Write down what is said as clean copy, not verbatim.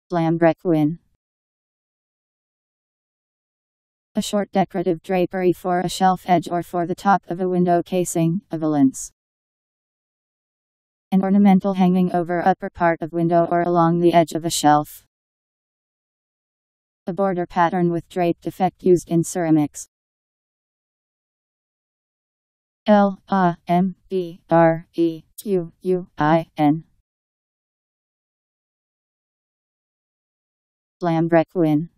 Lambrequin. A short decorative drapery for a shelf edge or for the top of a window casing, a valance. An ornamental hanging over upper part of window or along the edge of a shelf. A border pattern with draped effect used in ceramics. Lambrequin. Lambrequin.